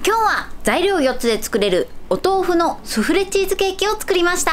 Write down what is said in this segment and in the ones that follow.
今日は材料4つで作れるお豆腐のスフレチーズケーキを作りました。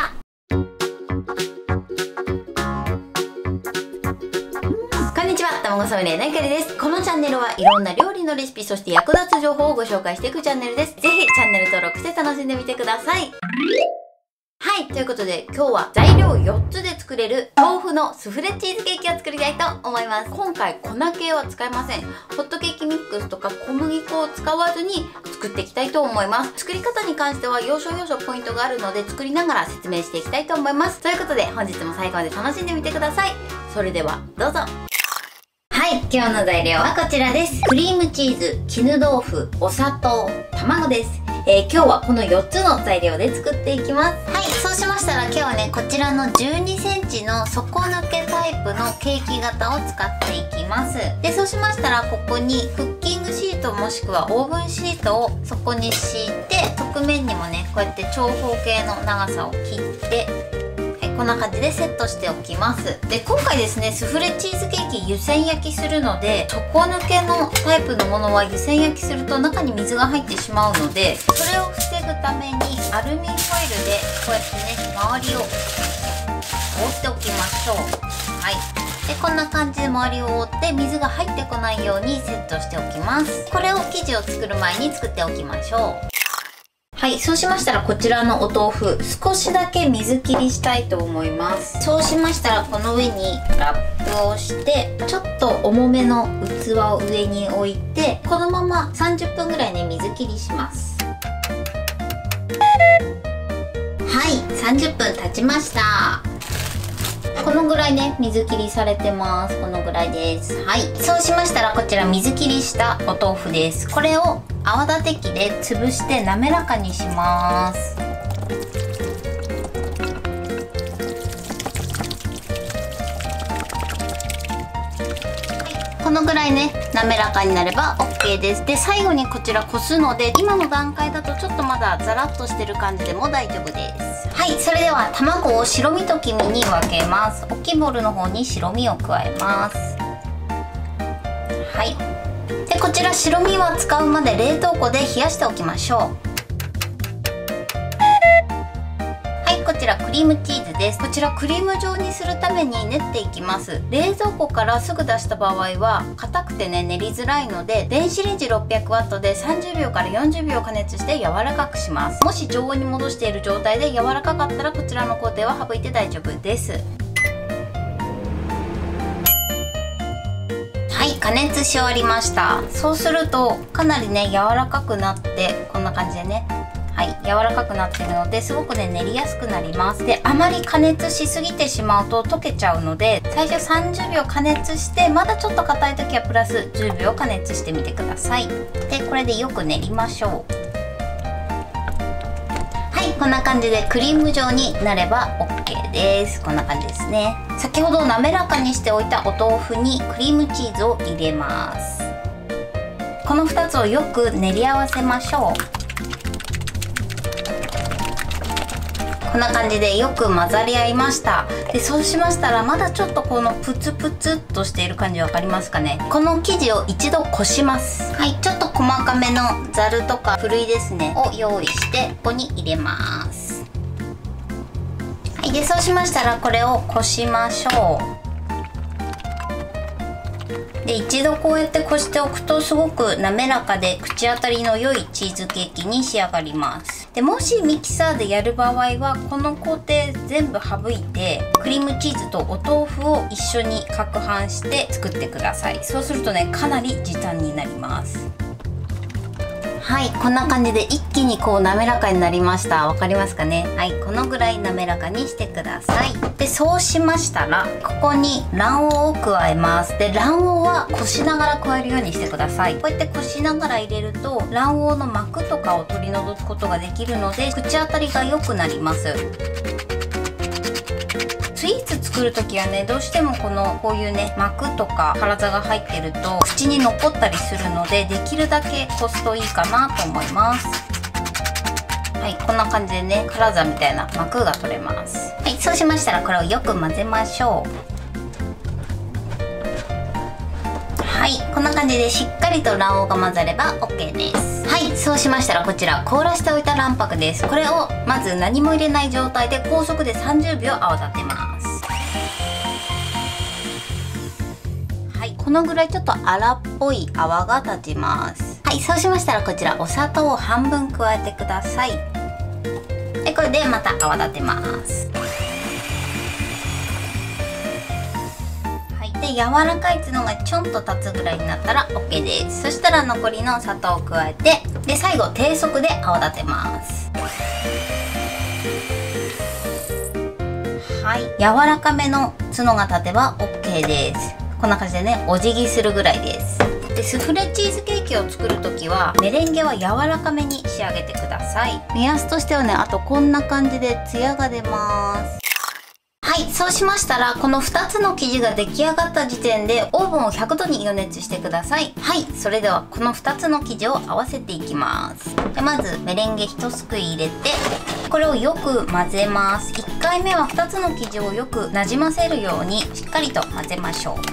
こんにちは、卵サムネなかりです。このチャンネルはいろんな料理のレシピ、そして役立つ情報をご紹介していくチャンネルです。ぜひチャンネル登録して楽しんでみてください。はい、ということで今日は材料4つで作れる豆腐のスフレチーズケーキを作りたいと思います。今回粉系は使いません。ホットケーキミックスとか小麦粉を使わずに作っていきたいと思います。作り方に関しては要所要所ポイントがあるので作りながら説明していきたいと思います。ということで本日も最後まで楽しんでみてください。それではどうぞ。はい、今日の材料はこちらです。クリームチーズ、絹豆腐、お砂糖、卵です。今日はこの4つの材料で作っていきます。はい、そうしましたら今日はね、こちらの12センチの底抜けタイプのケーキ型を使っていきます。で、そうしましたらここにクッキングシートもしくはオーブンシートをそこに敷いて、側面にもね、こうやって長方形の長さを切ってこんな感じでセットしておきます。で、今回ですね、スフレチーズケーキ湯煎焼きするので、底抜けのタイプのものは湯煎焼きすると中に水が入ってしまうので、それを防ぐためにアルミホイルでこうやってね、周りを覆っておきましょう。はい。で、こんな感じで周りを覆って水が入ってこないようにセットしておきます。これを生地を作る前に作っておきましょう。はい、そうしましたらこちらのお豆腐少しだけ水切りしたいと思います。そうしましたらこの上にラップをしてちょっと重めの器を上に置いてこのまま30分ぐらいね水切りします。はい、30分経ちました。このぐらいね水切りされてます。このぐらいです。はい、そうしましたらこちら水切りしたお豆腐です。これを泡立て器で潰して滑らかにします。このぐらいね滑らかになれば OK です。で、最後にこちらこすので今の段階だとちょっとまだザラッとしてる感じでも大丈夫です。はい、それでは卵を白身と黄身に分けます。大きいボウルの方に白身を加えます。はい、でこちら白身は使うまで冷凍庫で冷やしておきましょう。はい、こちらクリームチーズです。こちらクリーム状にするために練っていきます。冷蔵庫からすぐ出した場合は硬くてね練りづらいので電子レンジ 600W で30秒から40秒加熱して柔らかくします。もし常温に戻している状態で柔らかかったらこちらの工程は省いて大丈夫です。はい、加熱し終わりました。そうするとかなりね柔らかくなってこんな感じでね、はい、柔らかくなってるのですごくね練りやすくなります。で、あまり加熱しすぎてしまうと溶けちゃうので最初30秒加熱してまだちょっと硬い時はプラス10秒加熱してみてください。で、これでよく練りましょう。はい、こんな感じでクリーム状になれば OK です。こんな感じですね。先ほど滑らかにしておいたお豆腐にクリームチーズを入れます。この2つをよく練り合わせましょう。こんな感じでよく混ざり合いました。で、そうしましたらまだちょっとこのプツプツっとしている感じわかりますかね。この生地を一度こします。はい、ちょっと細かめのざるとかふるいですねを用意してここに入れます。はい、でそうしましたらこれをこしましょう。で、一度こうやってこしておくとすごく滑らかで口当たりの良いチーズケーキに仕上がります。で、もしミキサーでやる場合はこの工程全部省いてクリームチーズとお豆腐を一緒に攪拌して作ってください。そうするとねかなり時短になります。はい、こんな感じで一気にこう滑らかになりました。わかりますかね。はい、このぐらい滑らかにしてください。で、そうしましたらここに卵黄を加えます。で、卵黄はこしながら加えるようにしてください。こうやってこしながら入れると卵黄の膜とかを取り除くことができるので口当たりが良くなります。スイーツ作る時はねどうしてもこういうね膜とか体が入ってると口に残ったりするのでできるだけこすといいかなと思います。はい、こんな感じでねカラザみたいな膜が取れます。はい、そうしましたらこれをよく混ぜましょう。はい、ここんな感じでしっかりと卵黄が混ざれば OK です。はい、そうしましたらこちら凍らしておいた卵白です。これをまず何も入れない状態で高速で30秒泡立てます。はい、このぐらいちょっと粗っぽい泡が立ちます。はい、そうしましたらこちらお砂糖を半分加えてください。でこれでまた泡立てます。はい、で柔らかい角がちょんと立つぐらいになったら OK です。そしたら残りの砂糖を加えて、で最後低速で泡立てます。はい、柔らかめの角が立てば OK です。こんな感じでね、お辞儀するぐらいです。でスフレチーズケーキを作る時はメレンゲは柔らかめに仕上げてください。目安としてはね、あとこんな感じでツヤが出ます。はい、そうしましたらこの2つの生地が出来上がった時点でオーブンを100度に予熱してください。はい、それではこの2つの生地を合わせていきます。でまずメレンゲ1すくい入れて、これをよく混ぜます。1回目は2つの生地をよくなじませるようにしっかりと混ぜましょう。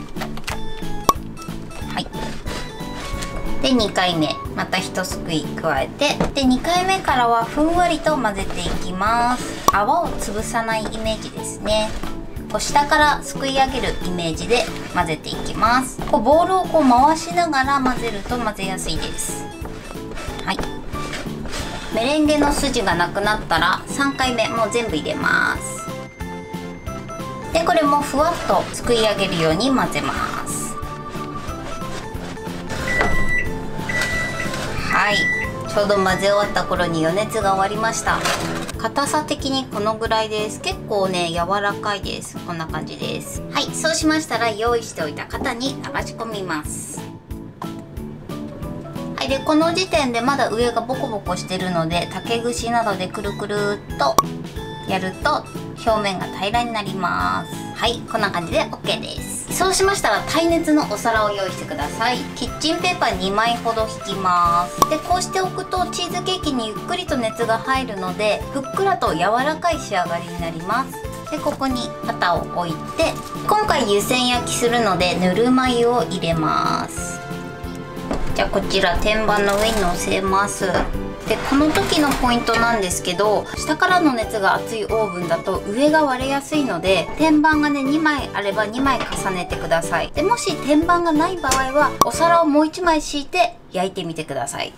はい、で2回目また1すくい加えて、で2回目からはふんわりと混ぜていきます。泡を潰さないイメージですね。こう下からすくい上げるイメージで混ぜていきます。こうボウルをこう回しながら混ぜると混ぜやすいです。はい、メレンゲの筋がなくなったら3回目もう全部入れます。でこれもふわっとすくい上げるように混ぜます。はい、ちょうど混ぜ終わった頃に予熱が終わりました。硬さ的にこのぐらいです。結構ね柔らかいです。こんな感じです。はい、そうしましたら用意しておいた型に流し込みます。はい、でこの時点でまだ上がボコボコしてるので竹串などでくるくるっとやると表面が平らになります。はい、こんな感じで OK です。そうしましたら耐熱のお皿を用意してください。キッチンペーパー2枚ほど引きます。でこうしておくとチーズケーキにゆっくりと熱が入るのでふっくらと柔らかい仕上がりになります。でここに型を置いて、今回湯煎焼きするのでぬるま湯を入れます。じゃあこちら天板の上に乗せます。でこの時のポイントなんですけど、下からの熱が熱いオーブンだと上が割れやすいので、天板がね2枚あれば2枚重ねてください。でもし天板がない場合はお皿をもう1枚敷いて焼いてみてください。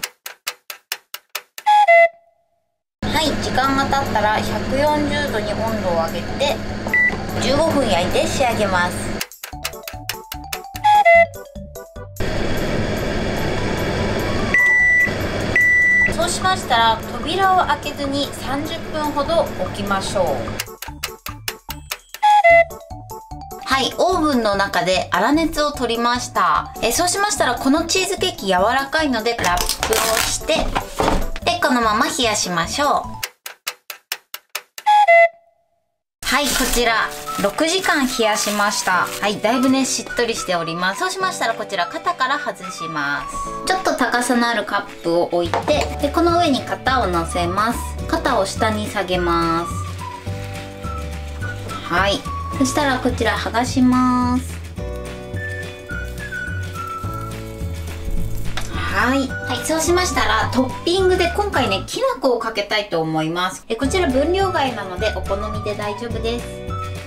はい、時間が経ったら140度に温度を上げて15分焼いて仕上げます。そうしましたら扉を開けずに30分ほど置きましょう。はい、オーブンの中で粗熱を取りました。そうしましたらこのチーズケーキ柔らかいのでラップをして、でこのまま冷やしましょう。はい、こちら6時間冷やしました。はい、だいぶねしっとりしております。そうしましたらこちら型から外します。ちょっと高さのあるカップを置いて、でこの上に型を乗せます。型を下に下げます。はい、そしたらこちら剥がします。はい、そうしましたらトッピングで今回ねきな粉をかけたいと思います。こちら分量外なのでお好みで大丈夫です。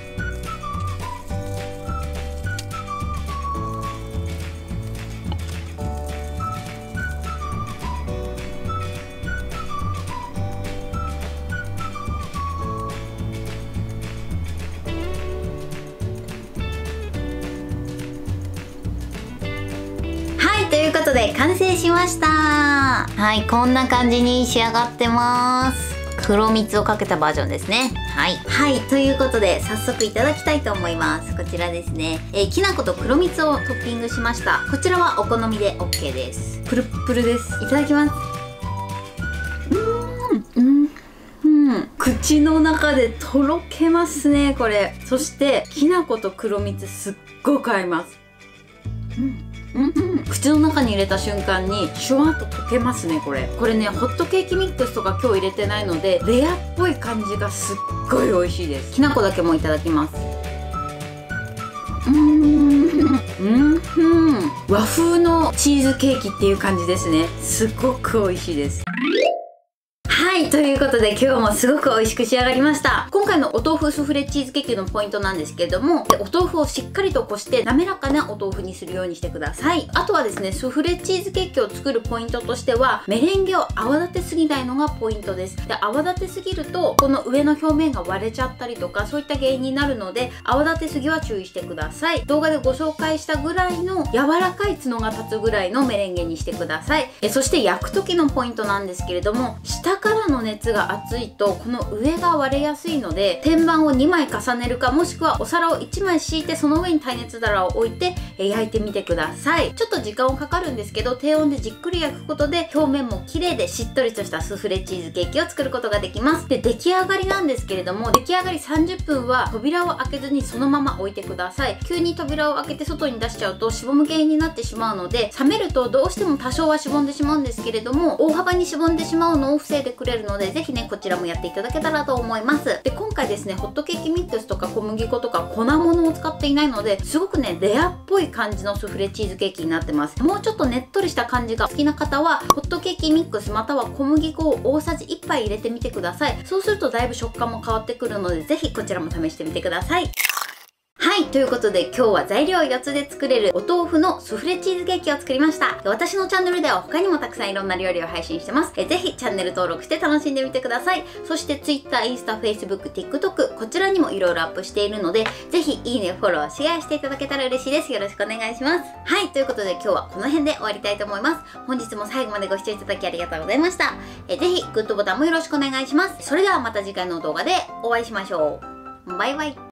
ということで完成しました。はい、こんな感じに仕上がってます。黒蜜をかけたバージョンですね。はい、ということで早速いただきたいと思います。こちらですね、きな粉と黒蜜をトッピングしました。こちらはお好みで OK です。プルップルです。いただきます。口の中でとろけますねこれ。そしてきな粉と黒蜜すっごく合います。口の中に入れた瞬間にシュワッと溶けますねこれ。これねホットケーキミックスとか今日入れてないのでレアっぽい感じがすっごい美味しいです。きな粉だけもいただきます。 和風のチーズケーキっていう感じですね。すごく美味しいです。はい、ということで今日もすごく美味しく仕上がりました。今回のお豆腐スフレチーズケーキのポイントなんですけれども、お豆腐をしっかりとこして滑らかなお豆腐にするようにしてください。あとはですね、スフレチーズケーキを作るポイントとしては、メレンゲを泡立てすぎないのがポイントです。で、泡立てすぎるとこの上の表面が割れちゃったりとか、そういった原因になるので、泡立てすぎは注意してください。動画でご紹介したぐらいの柔らかい角が立つぐらいのメレンゲにしてください。そして焼く時のポイントなんですけれども、下からの熱が熱いとこの上が割れやすいので、天板を2枚重ねるか、もしくはお皿を1枚敷いてその上に耐熱皿を置いて焼いてみてください。ちょっと時間をかかるんですけど、低温でじっくり焼くことで表面も綺麗でしっとりとしたスフレチーズケーキを作ることができます。で、出来上がりなんですけれども、出来上がり30分は扉を開けずにそのまま置いてください。急に扉を開けて外に出しちゃうとしぼむ原因になってしまうので、冷めるとどうしても多少はしぼんでしまうんですけれども、大幅にしぼんでしまうのを防いでくれるので、ぜひね、こちらもやっていただけたらと思います。で、今回ですね、ホットケーキミックスとか小麦粉とか粉物を使っていないので、すごくね、レアっぽい感じのスフレチーズケーキになってます。もうちょっとねっとりした感じが好きな方は、ホットケーキミックスまたは小麦粉を大さじ1杯入れてみてください。そうするとだいぶ食感も変わってくるので、ぜひこちらも試してみてください。はい、ということで今日は材料4つで作れるお豆腐のスフレチーズケーキを作りました。私のチャンネルでは他にもたくさんいろんな料理を配信してます。ぜひチャンネル登録して楽しんでみてください。そして Twitter、インスタ、Facebook、TikTok こちらにもいろいろアップしているので、ぜひいいね、フォロー、シェアしていただけたら嬉しいです。よろしくお願いします。はい、ということで今日はこの辺で終わりたいと思います。本日も最後までご視聴いただきありがとうございました。ぜひグッドボタンもよろしくお願いします。それではまた次回の動画でお会いしましょう。バイバイ。